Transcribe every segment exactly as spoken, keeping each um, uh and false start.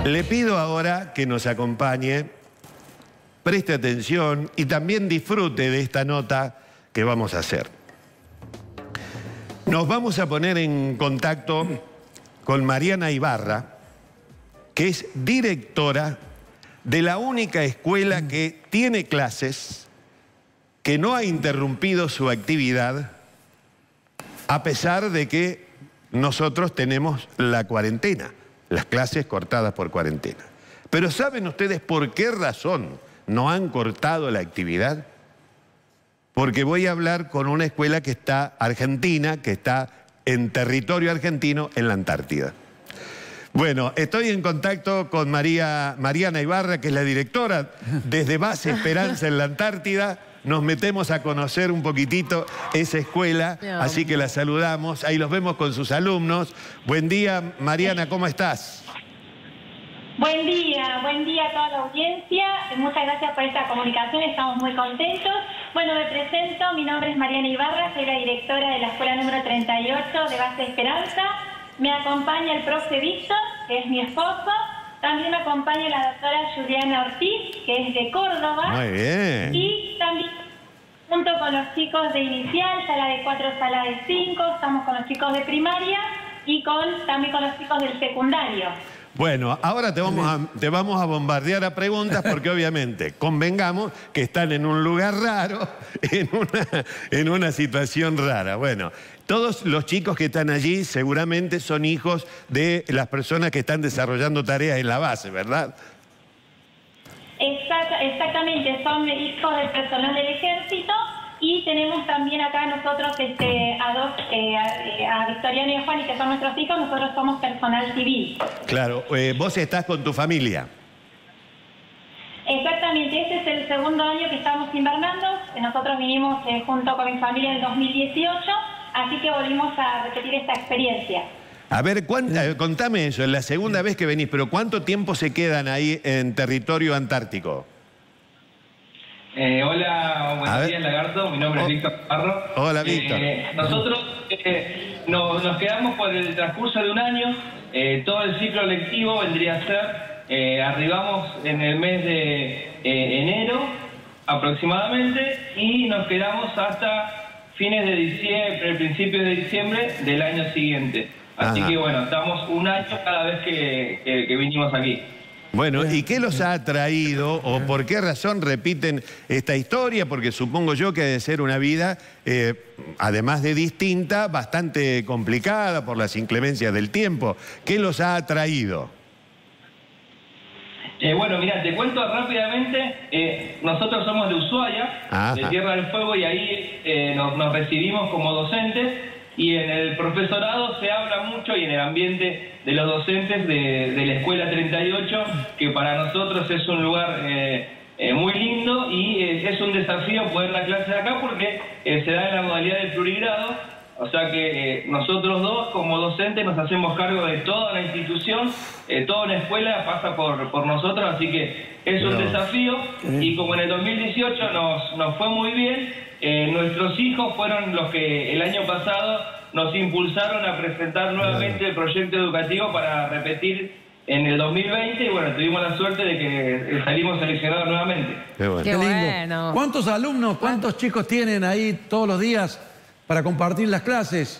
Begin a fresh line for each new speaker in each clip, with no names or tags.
Le pido ahora que nos acompañe, preste atención y también disfrute de esta nota que vamos a hacer. Nos vamos a poner en contacto con Mariana Ibarra, que es directora de la única escuela que tiene clases, que no ha interrumpido su actividad, a pesar de que nosotros tenemos la cuarentena, las clases cortadas por cuarentena. Pero ¿saben ustedes por qué razón no han cortado la actividad? Porque voy a hablar con una escuela que está argentina, que está en territorio argentino, en la Antártida. Bueno, estoy en contacto con María, Mariana Ibarra, que es la directora desde Base Esperanza en la Antártida. Nos metemos a conocer un poquitito esa escuela, así que la saludamos. Ahí los vemos con sus alumnos. Buen día, Mariana, ¿cómo estás?
Buen día, buen día a toda la audiencia. Muchas gracias por esta comunicación, estamos muy contentos. Bueno, me presento, mi nombre es Mariana Ibarra, soy la directora de la escuela número treinta y ocho de Base Esperanza. Me acompaña el profe Víctor, que es mi esposo. También me acompaña la doctora Juliana Ortiz, que es de Córdoba.
Muy bien.
Y también junto con los chicos de inicial, sala de cuatro, sala de cinco, estamos con los chicos de primaria y con también con los chicos del secundario.
Bueno, ahora te vamos, a, te vamos a bombardear a preguntas porque obviamente convengamos que están en un lugar raro, en una, en una situación rara. Bueno, todos los chicos que están allí seguramente son hijos de las personas que están desarrollando tareas en la base, ¿verdad?
Exact, exactamente, son hijos del personal del ejército. Y tenemos también acá nosotros este, a dos, eh, a, a Victoriano y a Juan, y que son nuestros hijos, nosotros somos personal civil.
Claro, eh, vos estás con tu familia.
Exactamente, este es el segundo año que estamos invernando. Nosotros vinimos eh, junto con mi familia en el dos mil dieciocho, así que volvimos a repetir esta experiencia.
A ver, ¿cuánta, contame eso, es la segunda vez que venís, pero ¿cuánto tiempo se quedan ahí en territorio antártico?
Eh, hola, buenos días, Lagarto. Mi nombre
oh.
es Víctor Parro.
Hola, Víctor.
Eh, nosotros eh, nos, nos quedamos por el transcurso de un año. Eh, todo el ciclo lectivo vendría a ser, eh, arribamos en el mes de eh, enero aproximadamente y nos quedamos hasta fines de diciembre, principios de diciembre del año siguiente. Así Ajá. que bueno, estamos un año cada vez que, que, que vinimos aquí.
Bueno, ¿y qué los ha atraído o por qué razón repiten esta historia? Porque supongo yo que ha de ser una vida, eh, además de distinta, bastante complicada por las inclemencias del tiempo. ¿Qué los ha atraído?
Eh, bueno, mira, te cuento rápidamente. Eh, nosotros somos de Ushuaia, Ajá. de Tierra del Fuego, y ahí eh, nos, nos recibimos como docentes. Y en el profesorado se habla mucho, y en el ambiente de los docentes de, de la Escuela treinta y ocho, que para nosotros es un lugar eh, eh, muy lindo y eh, es un desafío poder dar clases acá porque eh, se da en la modalidad de plurigrado, o sea que eh, nosotros dos como docentes nos hacemos cargo de toda la institución, eh, toda la escuela pasa por, por nosotros, así que es un desafío y como en el dos mil dieciocho nos, nos fue muy bien. Eh, nuestros hijos fueron los que el año pasado nos impulsaron a presentar nuevamente el proyecto educativo para repetir en el dos mil veinte y bueno, tuvimos la suerte de que salimos seleccionados nuevamente.
Qué bueno.
Qué
Qué lindo.
bueno.
¿Cuántos alumnos, cuántos chicos tienen ahí todos los días para compartir las clases?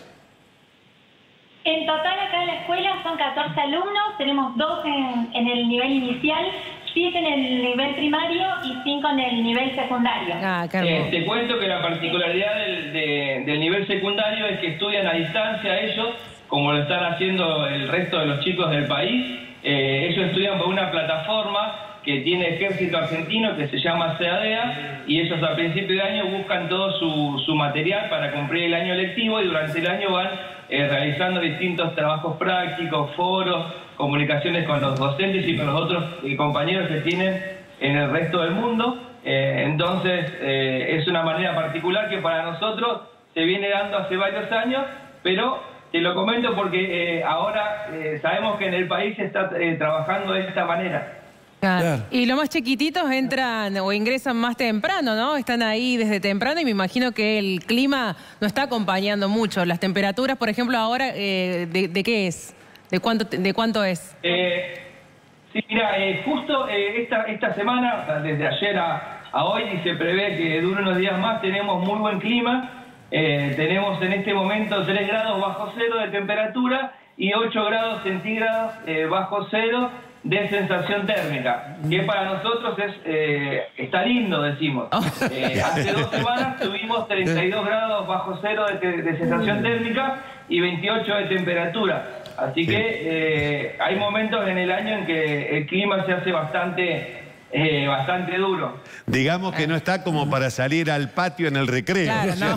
En total acá en la escuela son catorce alumnos, tenemos dos en, en el nivel inicial, siete en el nivel primario y cinco en el nivel secundario.
Ah, qué hermoso.
Eh, te cuento que la particularidad del, de, del nivel secundario es que estudian a distancia ellos, como lo están haciendo el resto de los chicos del país. Eh, ellos estudian por una plataforma que tiene el Ejército Argentino que se llama CEADEA y ellos a principio de año buscan todo su, su material para cumplir el año lectivo y durante el año van eh, realizando distintos trabajos prácticos, foros, comunicaciones con los docentes y con los otros eh, compañeros que tienen en el resto del mundo. Eh, entonces eh, es una manera particular que para nosotros se viene dando hace varios años, pero te lo comento porque eh, ahora eh, sabemos que en el país se está eh, trabajando de esta manera.
Claro.
Claro.
Y los más chiquititos entran o ingresan más temprano, ¿no? Están ahí desde temprano y me imagino que el clima no está acompañando mucho. Las temperaturas, por ejemplo, ahora, eh, de, ¿de qué es? ¿De cuánto, de cuánto es?
Eh, Sí, mira, eh, justo eh, esta, esta semana, o sea, desde ayer a, a hoy, y se prevé que dure unos días más, tenemos muy buen clima. Eh, tenemos en este momento tres grados bajo cero de temperatura y ocho grados centígrados eh, bajo cero de sensación térmica, que para nosotros es eh, está lindo, decimos. Eh, hace dos semanas tuvimos treinta y dos grados bajo cero de, de sensación térmica y veintiocho de temperatura. Así que eh, hay momentos en el año en que el clima se hace bastante... Eh, bastante duro.
Digamos que no está como para salir al patio en el recreo,
claro,
¿no?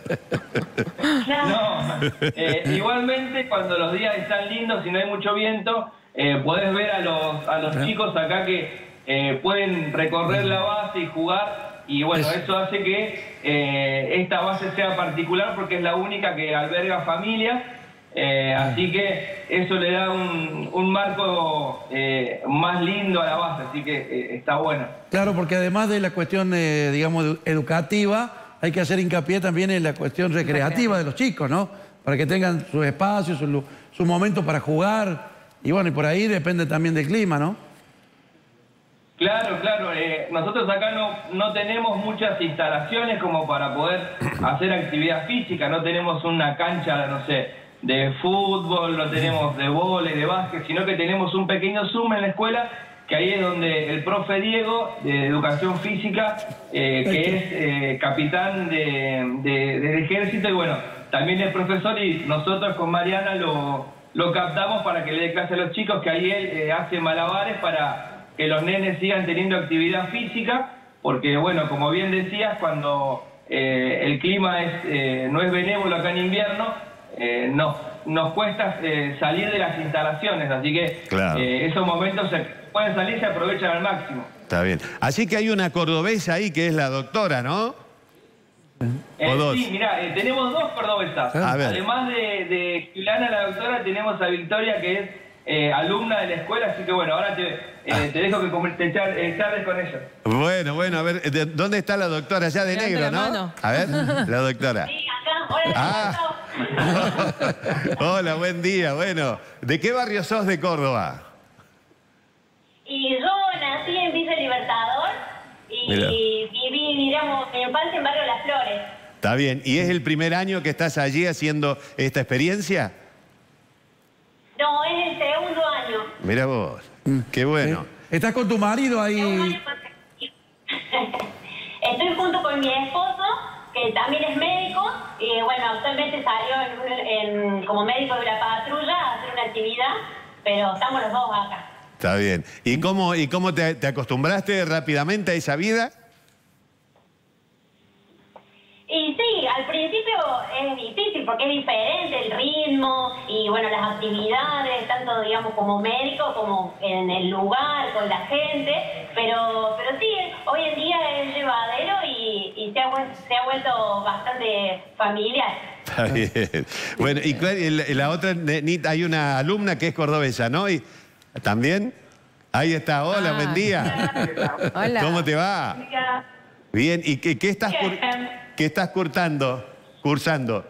No, eh, igualmente cuando los días están lindos y no hay mucho viento, eh, podés ver a los, a los chicos acá que eh, pueden recorrer la base y jugar, y bueno, eso hace que eh, esta base sea particular porque es la única que alberga familias. Eh, así que eso le da un, un marco eh, más lindo a la base, así que eh, está bueno.
Claro, porque además de la cuestión, eh, digamos, educativa, hay que hacer hincapié también en la cuestión recreativa de los chicos, ¿no? Para que tengan sus espacios, sus su momentos para jugar, y bueno, y por ahí depende también del clima, ¿no?
Claro, claro. Eh, nosotros acá no, no tenemos muchas instalaciones como para poder hacer actividad física, no tenemos una cancha, no sé, de fútbol, no tenemos de vóley, de básquet, sino que tenemos un pequeño Zoom en la escuela, que ahí es donde el profe Diego, de Educación Física, eh, que es eh, capitán de, de, del ejército, y bueno, también es profesor, y nosotros con Mariana lo, lo captamos para que le dé clase a los chicos, que ahí él eh, hace malabares para que los nenes sigan teniendo actividad física, porque bueno, como bien decías, cuando eh, el clima es, eh, no es benévolo acá en invierno, Eh, no, nos cuesta eh, salir de las instalaciones, así que claro. eh, esos momentos se pueden salir y se aprovechan al máximo.
Está bien. Así que hay una cordobesa ahí que es la doctora, ¿no?
Eh,
¿O dos?
Sí, mira, eh, tenemos dos cordobesas.
A ver.
Además de, de Juliana, la doctora, tenemos a Victoria, que es eh, alumna de la escuela, así que bueno, ahora te, eh, te dejo que te char, eh, charles con ella.
Bueno, bueno, a ver, ¿de, ¿dónde está la doctora? Allá de negro, ¿no?
Mano.
A ver, la doctora.
Sí, acá, hola.
Ah. Hola, buen día. Bueno, ¿de qué barrio sos de Córdoba?
Y yo nací en Villa Libertador y
Mira.
viví, digamos, mi infancia en Barrio Las Flores.
Está bien. ¿Y es el primer año que estás allí haciendo esta experiencia?
No, es el segundo año.
Mira vos. Qué bueno.
Eh, ¿Estás con tu marido ahí?
Estoy junto con mi esposo, que también es médico, y bueno, actualmente salió en, en, como médico de la patrulla a hacer una actividad, pero estamos los dos acá.
Está bien. ¿Y cómo, y cómo te, te acostumbraste rápidamente a esa vida?
Y sí, al principio es difícil porque es diferente el ritmo y bueno, las actividades, tanto digamos como médico como en el lugar, con la gente, pero pero sí, hoy en día es llevadero y, y se, ha, se ha vuelto bastante familiar.
Está bien. Bueno, y la, la otra, hay una alumna que es cordobesa, ¿no? Y también, ahí está. Hola,
ah.
buen día.
Hola.
¿Cómo te va? Bien, ¿y qué, qué estás, cur, qué estás cursando? cursando?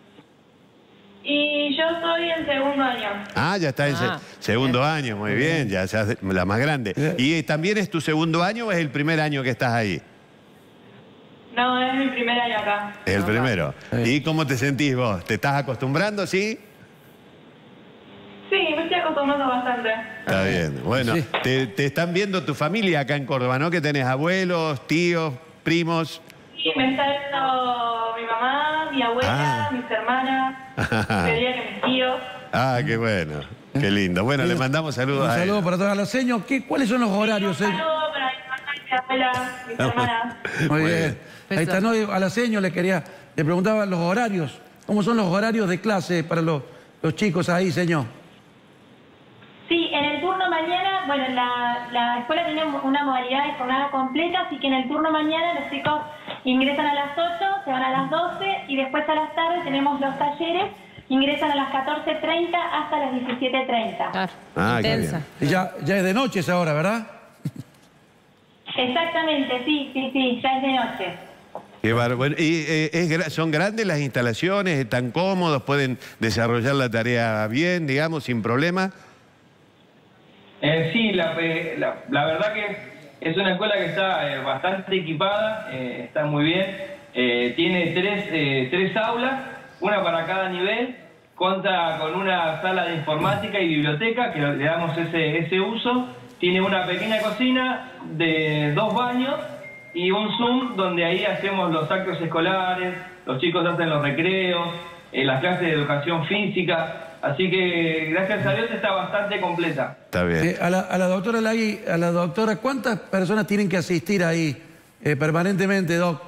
Y yo soy en segundo año.
Ah, ya está en
Ah.
se, segundo año, muy bien, ya seas la más grande. ¿Y también es tu segundo año o es el primer año que estás ahí?
No, es mi primer año acá.
Es el primero. ¿Y cómo te sentís vos? ¿Te estás acostumbrando, sí?
Sí, me estoy acostumbrando bastante.
Está bien. Bueno,
Sí.
te, te están viendo tu familia acá en Córdoba, ¿no? Que tenés abuelos, tíos, primos.
Sí, me está viendo mi mamá, mi abuela,
Ah.
mis hermanas, quería que mis tíos.
Ah, qué bueno. Qué lindo. Bueno, le mandamos saludos
Un
a
saludo
ellos.
para todos los seños. ¿Qué, ¿Cuáles son los horarios?
Un
eh?
saludo para mi mamá y mi abuela, mis hermanas.
Muy
Muy
bien.
bien.
Ahí está, no, a la seño le quería, le preguntaba los horarios. ¿Cómo son los horarios de clase para los, los chicos ahí, señor?
Sí, en el turno mañana, bueno, la, la escuela tiene una modalidad de jornada completa, así que en el turno mañana los chicos ingresan a las ocho, se van a las doce y después a las tardes tenemos los talleres, ingresan a las catorce treinta hasta las diecisiete treinta.
Claro,
Ah, qué
intensa.
Y ya, ya es de noche esa hora, ¿verdad?
Exactamente, sí, sí, sí, ya es de noche.
Qué bárbaro. Bueno, ¿y eh, es, gra- son grandes las instalaciones? ¿Están cómodos? ¿Pueden desarrollar la tarea bien, digamos, sin problema?
Eh, sí, la, la, la verdad que es una escuela que está eh, bastante equipada, eh, está muy bien. Eh, tiene tres, eh, tres aulas, una para cada nivel. Cuenta con una sala de informática y biblioteca, que le damos ese, ese uso. Tiene una pequeña cocina de dos baños y un Zoom donde ahí hacemos los actos escolares, los chicos hacen los recreos, eh, las clases de educación física. Así que, gracias a Dios, está bastante completa.
Está bien.
Eh, a, la, a la doctora Lagui, a la doctora, ¿cuántas personas tienen que asistir ahí eh, permanentemente, Doc?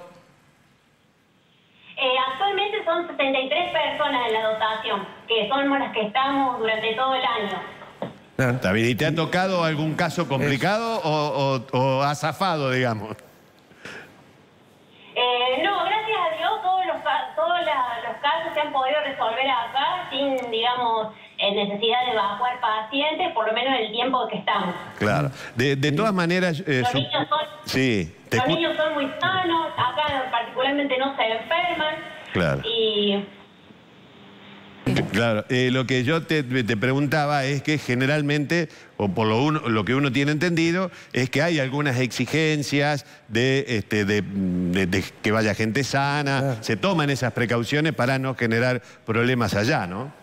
Eh, actualmente son setenta y tres personas en la dotación, que somos las que estamos durante todo el año.
Claro.
Está bien. ¿Y te ha tocado algún caso complicado o, o, o ha zafado, digamos?
Eh, no, gracias a Dios todos los, todos la, los casos se han podido resolver acá sin, digamos, eh, necesidad de evacuar pacientes, por lo menos el tiempo que estamos.
Claro. De, de todas maneras... Eh,
los
su...
niños, son,
sí, te
los
cu...
niños son muy sanos, acá particularmente no se enferman.
Claro.
Y...
Claro, eh, lo que yo te, te preguntaba es que generalmente, o por lo, uno, lo que uno tiene entendido, es que hay algunas exigencias de, este, de, de, de que vaya gente sana, claro. Se toman esas precauciones para no generar problemas allá, ¿no?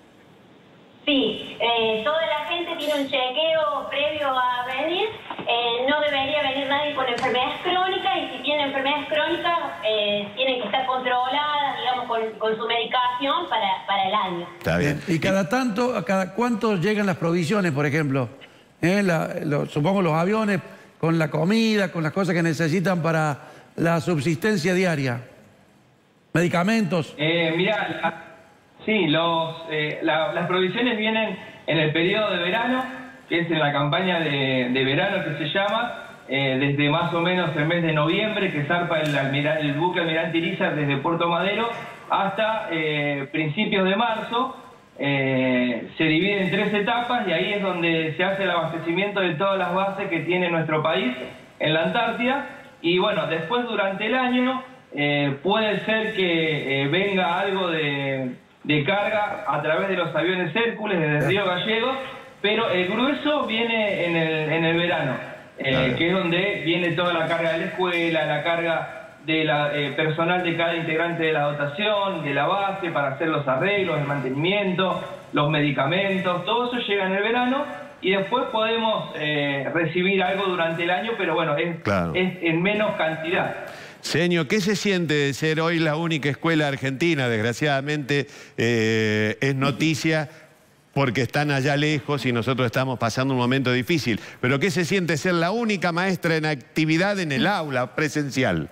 Sí, eh, toda la gente tiene un chequeo previo a venir, eh, no debería venir nadie con enfermedades crónicas y si tienen enfermedades crónicas eh, tienen que estar controladas, digamos, con, con su medicación para, para el año.
Está bien.
¿Y cada tanto, a cada cuánto llegan las provisiones, por ejemplo? ¿Eh? La, lo, supongo los aviones con la comida, con las cosas que necesitan para la subsistencia diaria. ¿Medicamentos?
Eh, mirá... Sí, los, eh, la, las provisiones vienen en el periodo de verano, que es en la campaña de, de verano que se llama, eh, desde más o menos el mes de noviembre, que zarpa el, almira, el buque Almirante Irizar desde Puerto Madero, hasta eh, principios de marzo. Eh, se divide en tres etapas y ahí es donde se hace el abastecimiento de todas las bases que tiene nuestro país en la Antártida. Y bueno, después durante el año eh, puede ser que eh, venga algo de... de carga a través de los aviones Hércules desde Río Gallegos, pero el grueso viene en el, en el verano, eh, claro. Que es donde viene toda la carga de la escuela, la carga de la eh, personal de cada integrante de la dotación, de la base, para hacer los arreglos, el mantenimiento, los medicamentos, todo eso llega en el verano y después podemos eh, recibir algo durante el año, pero bueno, es, claro. es en menos cantidad.
Señor, ¿qué se siente de ser hoy la única escuela argentina? Desgraciadamente eh, es noticia porque están allá lejos y nosotros estamos pasando un momento difícil. Pero ¿qué se siente ser la única maestra en actividad en el aula presencial?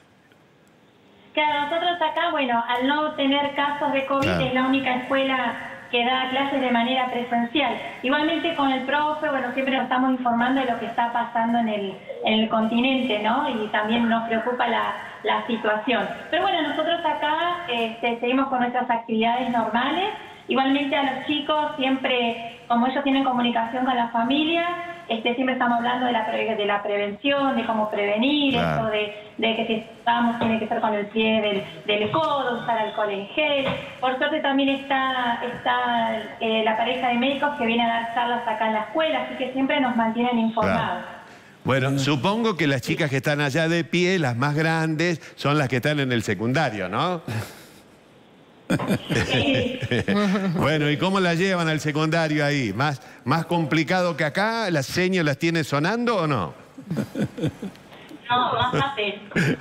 Claro, nosotros acá, bueno, al no tener casos de COVID, claro. Es la única escuela que da clases de manera presencial. Igualmente con el profe, bueno, siempre nos estamos informando de lo que está pasando en el, en el continente, ¿no? Y también nos preocupa la, la situación. Pero bueno, nosotros acá este, seguimos con nuestras actividades normales. Igualmente a los chicos, siempre, como ellos tienen comunicación con la familia, este, siempre estamos hablando de la, pre, de la prevención, de cómo prevenir, claro. Esto de, de que si estamos tiene que ser con el pie del, del codo, usar alcohol en gel. Por suerte también está, está eh, la pareja de médicos que viene a dar charlas acá en la escuela, así que siempre nos mantienen informados.
Claro. Bueno, supongo que las chicas que están allá de pie, las más grandes, son las que están en el secundario, ¿no?
Sí.
Bueno, ¿y cómo la llevan al secundario ahí? ¿Más, más complicado que acá? ¿Las señas las tiene sonando o no?
No, más fácil.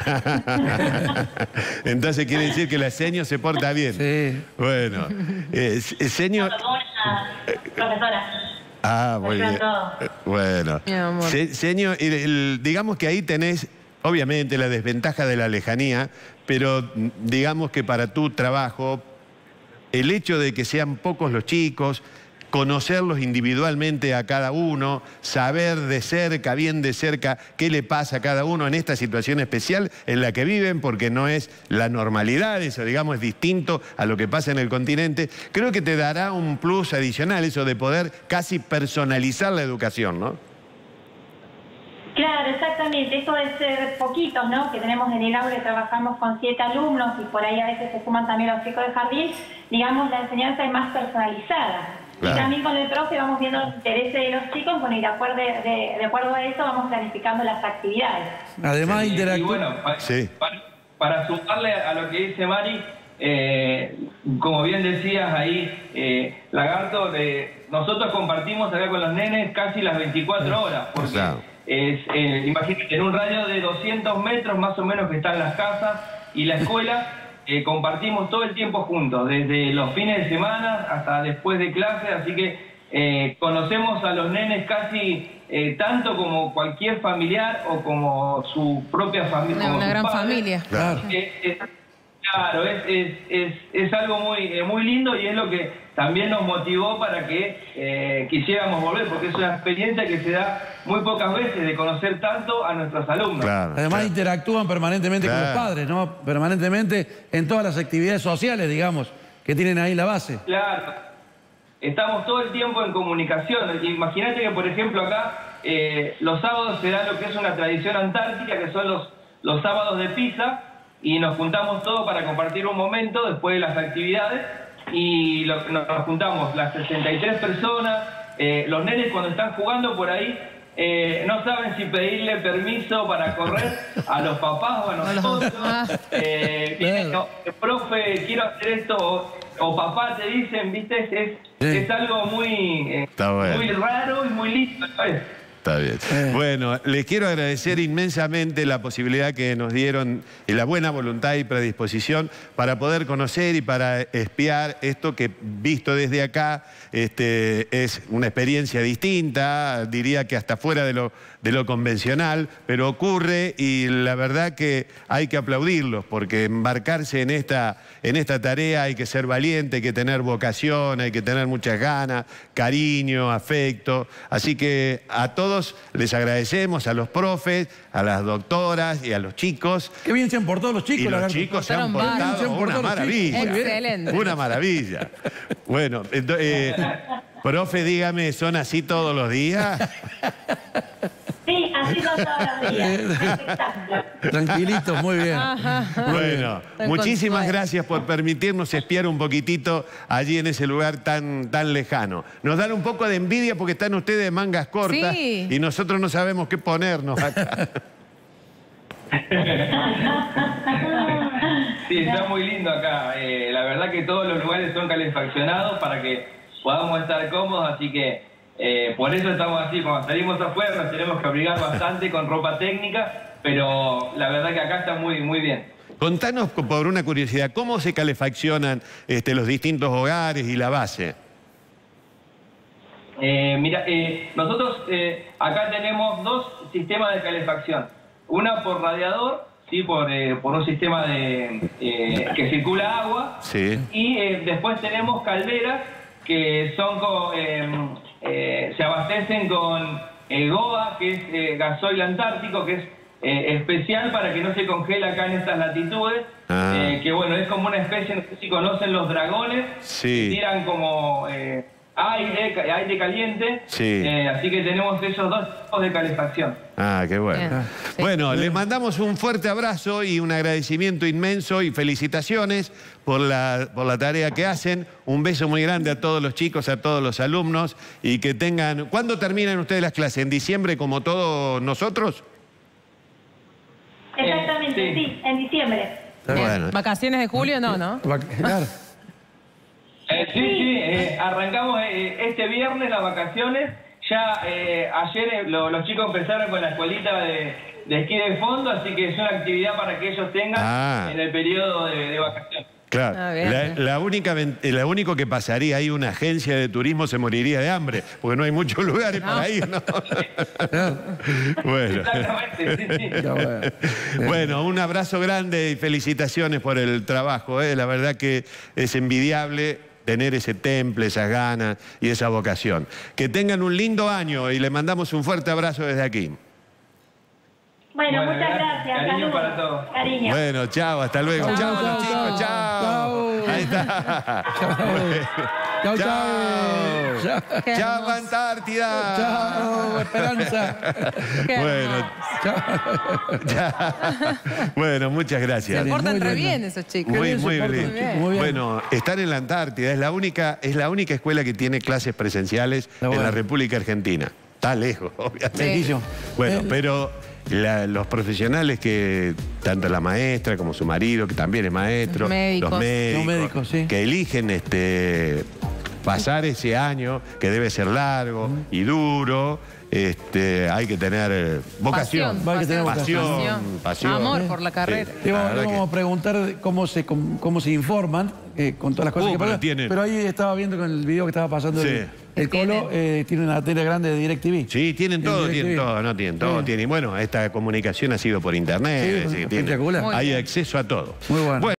Entonces quiere decir que la seño se porta bien.
Sí.
Bueno, eh, señor...
Profesora.
Ah, muy bien. Bueno, Se, señor, el, el, digamos que ahí tenés, obviamente, la desventaja de la lejanía, pero digamos que para tu trabajo, el hecho de que sean pocos los chicos, conocerlos individualmente a cada uno, saber de cerca, bien de cerca, qué le pasa a cada uno en esta situación especial en la que viven, porque no es la normalidad, eso digamos es distinto a lo que pasa en el continente, creo que te dará un plus adicional eso de poder casi personalizar la educación, ¿no?
Claro, exactamente. Esto de ser poquitos, ¿no? Que tenemos en el aula, trabajamos con siete alumnos y por ahí a veces se suman también los chicos de jardín. Digamos, la enseñanza es más personalizada.
Claro.
Y también con el profe vamos viendo los intereses de los chicos, bueno, y de acuerdo, de, de acuerdo a eso vamos planificando las actividades.
Además,
Y, y
interactúa.
bueno, para,
Sí.
para, para sumarle a lo que dice Mari, eh, como bien decías ahí, eh, Lagarto, eh, nosotros compartimos acá con los nenes casi las veinticuatro horas, porque
Claro.
es, eh, imagínate, en un radio de doscientos metros más o menos que están las casas y la escuela, eh, compartimos todo el tiempo juntos, desde los fines de semana hasta después de clase, así que eh, conocemos a los nenes casi eh, tanto como cualquier familiar o como su propia familia.
Una, una gran familia.
Claro.
Eh, eh, claro, es, es, es, es algo muy, eh, muy lindo y es lo que también nos motivó para que eh, quisiéramos volver, porque es una experiencia que se da muy pocas veces, de conocer tanto a nuestros alumnos.
Claro,
Además,
claro.
interactúan permanentemente con
Claro.
los padres, ¿no? Permanentemente en todas las actividades sociales, digamos, que tienen ahí la base.
Claro, estamos todo el tiempo en comunicación. Imagínate que, por ejemplo, acá eh, los sábados se da lo que es una tradición antártica, que son los, los sábados de pizza, y nos juntamos todos para compartir un momento después de las actividades, y lo, nos juntamos las sesenta y tres personas, eh, los nenes cuando están jugando por ahí, eh, no saben si pedirle permiso para correr a los papás o a nosotros. Eh, vienen, no, profe, quiero hacer esto, o, o papá te dicen, viste, es,
Sí.
es algo muy, eh,
Está bueno.
muy raro y muy lindo, ¿sabes?
Está bien.
Eh.
Bueno, les quiero agradecer inmensamente la posibilidad que nos dieron y la buena voluntad y predisposición para poder conocer y para espiar esto que, visto desde acá, este, es una experiencia distinta, diría que hasta fuera de lo, de lo convencional, pero ocurre y la verdad que hay que aplaudirlos, porque embarcarse en esta, en esta tarea hay que ser valiente, hay que tener vocación, hay que tener muchas ganas, cariño, afecto. Así que a todos les agradecemos, a los profes, a las doctoras y a los chicos.
Qué bien se han portado los chicos,
Y los
Lagarto.
chicos se han
Portaron
portado
bárbaro. Se han
una
portado los
maravilla.
chicos, muy bien.
Excelente.
Una maravilla. Bueno, ento- eh, profe, dígame, ¿son así todos los días?
Sí, así son todos los días. Espectacular.
Tranquilitos, muy bien.
Bueno,
Estoy
muchísimas
con-
gracias por permitirnos espiar un poquitito allí en ese lugar tan, tan lejano. Nos dan un poco de envidia porque están ustedes de mangas cortas
Sí.
y nosotros no sabemos qué ponernos acá.
Sí, está muy lindo acá. Eh, la verdad que todos los lugares son calefaccionados para que podamos estar cómodos, así que eh, por eso estamos así. Cuando salimos afuera nos tenemos que abrigar bastante con ropa técnica, pero la verdad que acá está muy, muy bien.
Contanos, por una curiosidad, ¿cómo se calefaccionan este, los distintos hogares y la base?
Eh, mira, eh, nosotros eh, acá tenemos dos sistemas de calefacción. Una por radiador, sí, por, eh, por un sistema de eh, que circula agua.
Sí.
Y eh, después tenemos calderas que son con, eh, eh, se abastecen con el G O A, que es eh, gasoil antártico, que es eh, especial para que no se congela acá en estas latitudes.
Ah.
Eh, que bueno, es como una especie, no sé si conocen los dragones,
Sí.
que tiran como eh, aire, ca- aire caliente.
Sí.
Eh, así que tenemos esos dos tipos de calefacción.
Ah, qué bueno.
Bien. Sí.
Bueno, les mandamos un fuerte abrazo y un agradecimiento inmenso y felicitaciones por la, por la tarea que hacen. Un beso muy grande a todos los chicos, a todos los alumnos y que tengan... ¿Cuándo terminan ustedes las clases? ¿En diciembre como todos nosotros?
Exactamente,
Eh, sí.
sí, en diciembre.
Está
Bien.
Bueno.
Vacaciones de julio, no, ¿no?
Va- Claro.
Eh, sí, sí, eh, arrancamos eh, este viernes las vacaciones. Ya eh, ayer eh, lo- los chicos empezaron con la escuelita de, de esquí de fondo, así que es una actividad para que ellos tengan
Ah.
en el periodo de, de vacaciones.
Claro.
Ah, bien,
la,
bien.
la única, ven- eh, lo único que pasaría ahí, una agencia de turismo se moriría de hambre, porque no hay muchos lugares para ir, ¿no?
Claro.
Bueno.
Exactamente, sí, sí.
Ya, bueno.
Bueno, un abrazo grande y felicitaciones por el trabajo. ¿eh? La verdad que es envidiable tener ese temple, esas ganas y esa vocación. Que tengan un lindo año y le mandamos un fuerte abrazo desde aquí.
Bueno,
Bueno,
muchas
gracias.
gracias.
Cariño
saludos.
para todos.
Cariño.
Bueno, chao, hasta luego.
Chao,
Chao,
chao,
los chicos,
chao.
chao.
Chao.
Ahí está.
Chao, chao.
Chao.
Chao.
Qué
Chao,
hermoso.
Antártida.
Chao, Esperanza.
Qué
Bueno,
hermoso.
Ya. Bueno, muchas gracias.
Se portan
muy
re
bien.
bien esos chicos.
Muy,
bien se
muy
portan
bien.
los chicos, muy bien.
Bueno, están en la Antártida. Es la única, es la única escuela que tiene clases presenciales
Está
en
bueno.
la República Argentina. Está lejos, obviamente.
Lejísimo.
Bueno,
Eh,
pero la- los profesionales que, tanto la maestra como su marido, que también es maestro,
Los médicos.
los médicos,
Los médicos, sí.
que eligen este, pasar ese año, que debe ser largo y duro, este, hay que tener eh, vocación.
Pasión,
Hay que tener
Pasión,
pasión.
pasión.
Amor por la carrera.
Sí.
Le
La
vamos, le
verdad
vamos
que-
a preguntar cómo se, cómo, cómo se informan eh, con todas las cosas
Uh,
que
pero
pasan.
tienen-
Pero ahí estaba viendo con el video que estaba pasando
Sí.
el, el Colo,
Tienen.
eh, tiene una tele grande de DirecTV.
Sí, tienen
En
todo,
DirecTV.
tienen todo, no tienen todo,
Sí.
tienen. Bueno, esta comunicación ha sido por internet,
Sí,
es decir, tienen-
espectacular.
Muy
hay
bien.
acceso a todo.
Muy bueno.